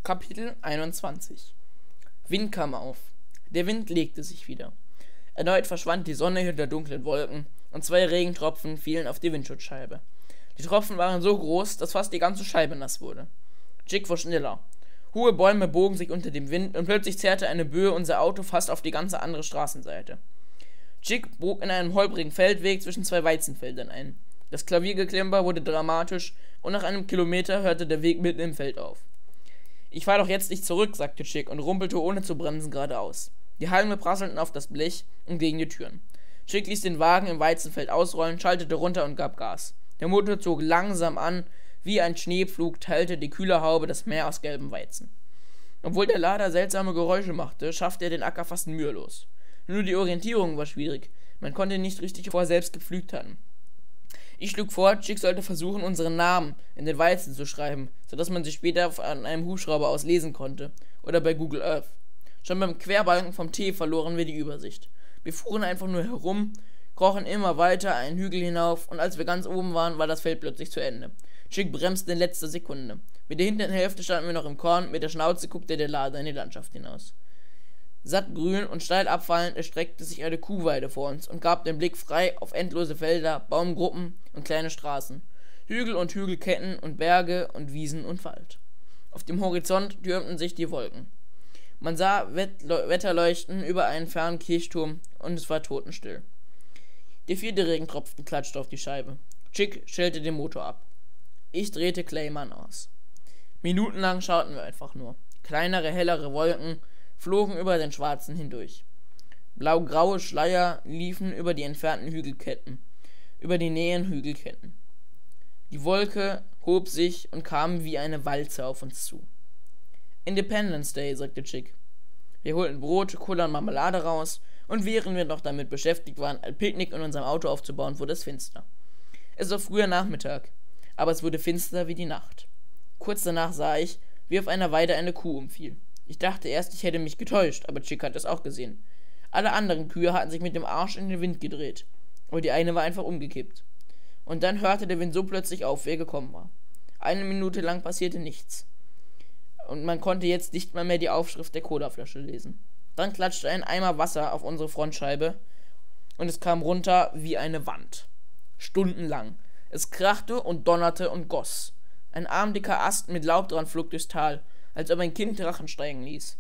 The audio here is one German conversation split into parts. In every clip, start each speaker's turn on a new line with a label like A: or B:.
A: Kapitel 21. Wind kam auf. Der Wind legte sich wieder. Erneut verschwand die Sonne hinter dunklen Wolken und 2 Regentropfen fielen auf die Windschutzscheibe. Die Tropfen waren so groß, dass fast die ganze Scheibe nass wurde. Chick fuhr schneller. Hohe Bäume bogen sich unter dem Wind und plötzlich zerrte eine Böe unser Auto fast auf die ganze andere Straßenseite. Chick bog in einem holprigen Feldweg zwischen 2 Weizenfeldern ein. Das Klaviergeklimper wurde dramatisch und nach einem Kilometer hörte der Weg mitten im Feld auf. »Ich fahr doch jetzt nicht zurück«, sagte Chick und rumpelte ohne zu bremsen geradeaus. Die Halme prasselten auf das Blech und gegen die Türen. Chick ließ den Wagen im Weizenfeld ausrollen, schaltete runter und gab Gas. Der Motor zog langsam an, wie ein Schneepflug teilte die kühle Haube das Meer aus gelbem Weizen. Obwohl der Lader seltsame Geräusche machte, schaffte er den Acker fast mühelos. Nur die Orientierung war schwierig, man konnte nicht richtig vor selbst gepflügt haben. Ich schlug vor, Chick sollte versuchen, unseren Namen in den Weizen zu schreiben, sodass man sie später an einem Hubschrauber aus lesen konnte, oder bei Google Earth. Schon beim Querbalken vom T verloren wir die Übersicht. Wir fuhren einfach nur herum, krochen immer weiter einen Hügel hinauf, und als wir ganz oben waren, war das Feld plötzlich zu Ende. Chick bremste in letzter Sekunde. Mit der hinteren Hälfte standen wir noch im Korn, mit der Schnauze guckte der Lader in die Landschaft hinaus. Satt grün und steil abfallend erstreckte sich eine Kuhweide vor uns und gab den Blick frei auf endlose Felder, Baumgruppen und kleine Straßen, Hügel und Hügelketten und Berge und Wiesen und Wald. Auf dem Horizont türmten sich die Wolken. Man sah Wetterleuchten über einen fernen Kirchturm und es war totenstill. Der 4. Regentropfen klatschte auf die Scheibe. Chick stellte den Motor ab. Ich drehte Clayman aus. Minutenlang schauten wir einfach nur. Kleinere, hellere Wolken flogen über den Schwarzen hindurch. Blau-graue Schleier liefen über die entfernten Hügelketten, über die näheren Hügelketten. Die Wolke hob sich und kam wie eine Walze auf uns zu. »Independence Day«, sagte Chick. Wir holten Brot, Cola und Marmelade raus, und während wir noch damit beschäftigt waren, ein Picknick in unserem Auto aufzubauen, wurde es finster. Es war früher Nachmittag, aber es wurde finster wie die Nacht. Kurz danach sah ich, wie auf einer Weide eine Kuh umfiel. Ich dachte erst, ich hätte mich getäuscht, aber Chick hat es auch gesehen. Alle anderen Kühe hatten sich mit dem Arsch in den Wind gedreht, aber die eine war einfach umgekippt. Und dann hörte der Wind so plötzlich auf, wie er gekommen war. 1 Minute lang passierte nichts. Und man konnte jetzt nicht mal mehr die Aufschrift der Colaflasche lesen. Dann klatschte ein Eimer Wasser auf unsere Frontscheibe und es kam runter wie eine Wand. Stundenlang. Es krachte und donnerte und goss. Ein armdicker Ast mit Laub dran flog durchs Tal, als ob ein Kind Drachen steigen ließ.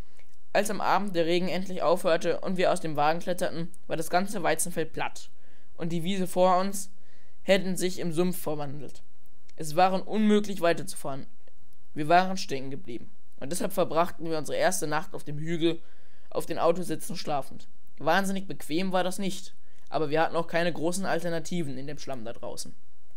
A: Als am Abend der Regen endlich aufhörte und wir aus dem Wagen kletterten, war das ganze Weizenfeld platt und die Wiese vor uns hätten sich im Sumpf verwandelt. Es war unmöglich weiterzufahren. Wir waren stecken geblieben und deshalb verbrachten wir unsere erste Nacht auf dem Hügel, auf den Autositzen schlafend. Wahnsinnig bequem war das nicht, aber wir hatten auch keine großen Alternativen in dem Schlamm da draußen.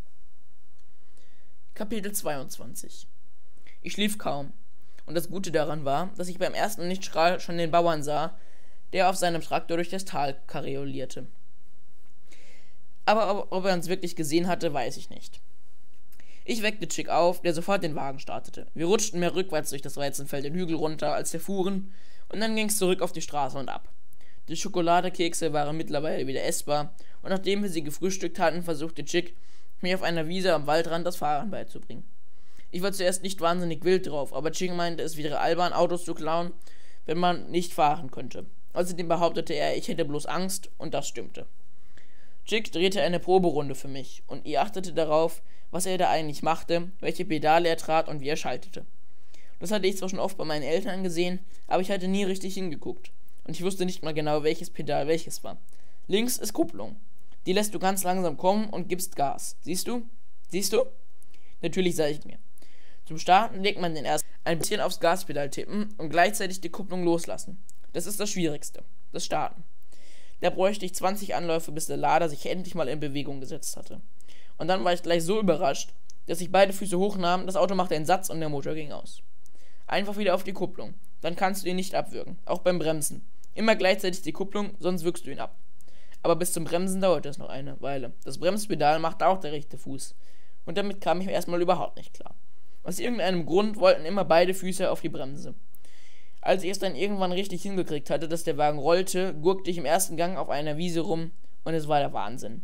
A: Kapitel 22. Ich schlief kaum, und das Gute daran war, dass ich beim ersten Lichtstrahl schon den Bauern sah, der auf seinem Traktor durch das Tal kareolierte. Aber ob er uns wirklich gesehen hatte, weiß ich nicht. Ich weckte Chick auf, der sofort den Wagen startete. Wir rutschten mehr rückwärts durch das Weizenfeld den Hügel runter, als wir fuhren, und dann ging's zurück auf die Straße und ab. Die Schokoladekekse waren mittlerweile wieder essbar, und nachdem wir sie gefrühstückt hatten, versuchte Chick, mir auf einer Wiese am Waldrand das Fahren beizubringen. Ich war zuerst nicht wahnsinnig wild drauf, aber Chick meinte, es wäre albern, Autos zu klauen, wenn man nicht fahren könnte. Außerdem behauptete er, ich hätte bloß Angst, und das stimmte. Chick drehte eine Proberunde für mich, und ich achtete darauf, was er da eigentlich machte, welche Pedale er trat und wie er schaltete. Das hatte ich zwar schon oft bei meinen Eltern gesehen, aber ich hatte nie richtig hingeguckt, und ich wusste nicht mal genau, welches Pedal welches war. Links ist Kupplung. Die lässt du ganz langsam kommen und gibst Gas. Siehst du? Siehst du? Natürlich sah ich mir. Zum Starten legt man den erst ein bisschen aufs Gaspedal tippen und gleichzeitig die Kupplung loslassen. Das ist das Schwierigste. Das Starten. Da bräuchte ich 20 Anläufe, bis der Lader sich endlich mal in Bewegung gesetzt hatte. Und dann war ich gleich so überrascht, dass ich beide Füße hochnahm, das Auto machte einen Satz und der Motor ging aus. Einfach wieder auf die Kupplung. Dann kannst du ihn nicht abwürgen. Auch beim Bremsen. Immer gleichzeitig die Kupplung, sonst wirkst du ihn ab. Aber bis zum Bremsen dauerte es noch eine Weile. Das Bremspedal machte auch der rechte Fuß. Und damit kam ich erstmal überhaupt nicht klar. Aus irgendeinem Grund wollten immer beide Füße auf die Bremse. Als ich es dann irgendwann richtig hingekriegt hatte, dass der Wagen rollte, gurkte ich im ersten Gang auf einer Wiese rum und es war der Wahnsinn.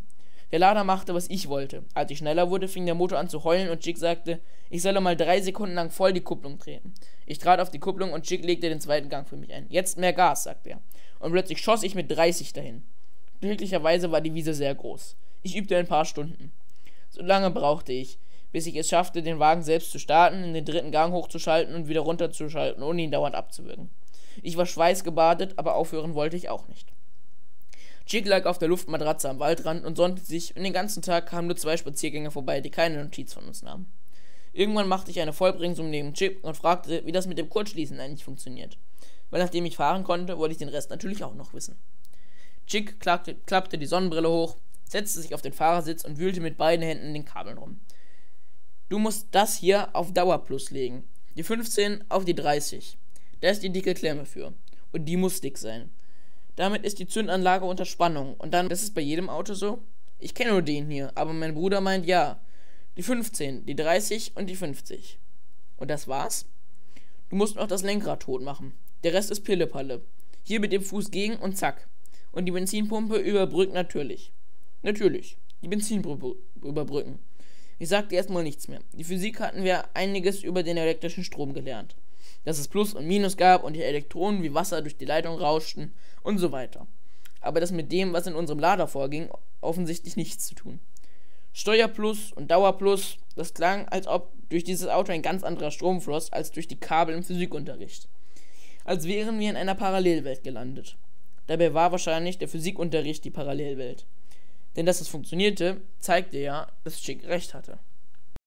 A: Der Lader machte, was ich wollte. Als ich schneller wurde, fing der Motor an zu heulen und Chick sagte, ich solle mal 3 Sekunden lang voll die Kupplung treten. Ich trat auf die Kupplung und Chick legte den zweiten Gang für mich ein. Jetzt mehr Gas, sagte er. Und plötzlich schoss ich mit 30 dahin. Glücklicherweise war die Wiese sehr groß. Ich übte ein paar Stunden. So lange brauchte ich, bis ich es schaffte, den Wagen selbst zu starten, in den dritten Gang hochzuschalten und wieder runterzuschalten, ohne ihn dauernd abzuwürgen. Ich war schweißgebadet, aber aufhören wollte ich auch nicht. Chick lag auf der Luftmatratze am Waldrand und sonnte sich, und den ganzen Tag kamen nur 2 Spaziergänger vorbei, die keine Notiz von uns nahmen. Irgendwann machte ich eine Vollbremsung neben Chick und fragte, wie das mit dem Kurzschließen eigentlich funktioniert. Weil nachdem ich fahren konnte, wollte ich den Rest natürlich auch noch wissen. Chick klappte die Sonnenbrille hoch, setzte sich auf den Fahrersitz und wühlte mit beiden Händen in den Kabeln rum. Du musst das hier auf Dauerplus legen, die 15 auf die 30. Da ist die dicke Klemme für. Und die muss dick sein. Damit ist die Zündanlage unter Spannung. Und dann, das ist bei jedem Auto so? Ich kenne nur den hier, aber mein Bruder meint ja. Die 15, die 30 und die 50. Und das war's? Du musst noch das Lenkrad tot machen. Der Rest ist Pillepalle. Hier mit dem Fuß gegen und zack. Und die Benzinpumpe überbrückt natürlich. Natürlich. Die Benzinpumpe überbrücken. Ich sagte erstmal nichts mehr. Die Physik hatten wir einiges über den elektrischen Strom gelernt. Dass es Plus und Minus gab und die Elektronen wie Wasser durch die Leitung rauschten und so weiter. Aber das mit dem, was in unserem Lader vorging, offensichtlich nichts zu tun. Steuerplus und Dauerplus, das klang, als ob durch dieses Auto ein ganz anderer Strom floss, als durch die Kabel im Physikunterricht. Als wären wir in einer Parallelwelt gelandet. Dabei war wahrscheinlich der Physikunterricht die Parallelwelt. Denn dass es funktionierte, zeigte ja, dass Chick recht hatte.